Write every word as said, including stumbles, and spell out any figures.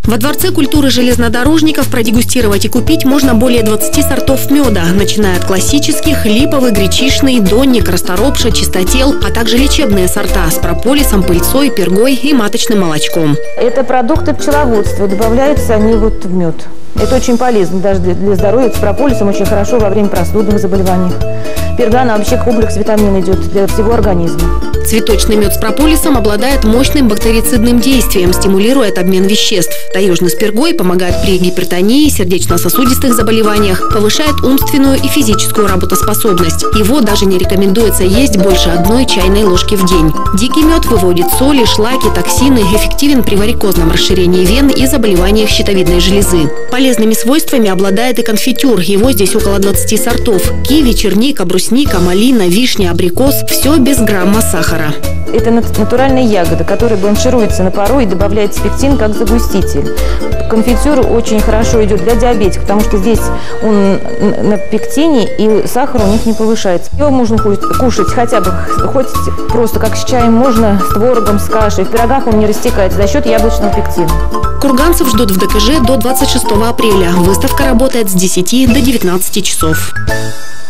Во Дворце культуры железнодорожников продегустировать и купить можно более двадцати сортов меда, начиная от классических, липовый, гречишный, донник, расторопша, чистотел, а также лечебные сорта с прополисом, пыльцой, пергой и маточным молочком. Это продукты пчеловодства, добавляются они вот в мед. Это очень полезно даже для здоровья. С прополисом очень хорошо во время простудных заболеваний. Перга, она вообще комплекс витамин идет для всего организма. Цветочный мед с прополисом обладает мощным бактерицидным действием, стимулирует обмен веществ. Таежный с пергой помогает при гипертонии, сердечно-сосудистых заболеваниях, повышает умственную и физическую работоспособность. Его даже не рекомендуется есть больше одной чайной ложки в день. Дикий мед выводит соли, шлаки, токсины, эффективен при варикозном расширении вен и заболеваниях щитовидной железы. Полезными свойствами обладает и конфитюр. Его здесь около двадцати сортов. Киви, черника, брусника, малина, вишня, абрикос – все без грамма сахара. Это натуральная ягода, которая бланшируется на пару и добавляет пектин как загуститель. Конфитюр очень хорошо идет для диабетиков, потому что здесь он на пектине и сахар у них не повышается. Его можно кушать хотя бы, хоть просто как с чаем, можно с творогом, с кашей. В пирогах он не растекается за счет яблочного пектина. Курганцев ждут в ДКЖ до двадцать шестого апреля. Выставка работает с десяти до девятнадцати часов.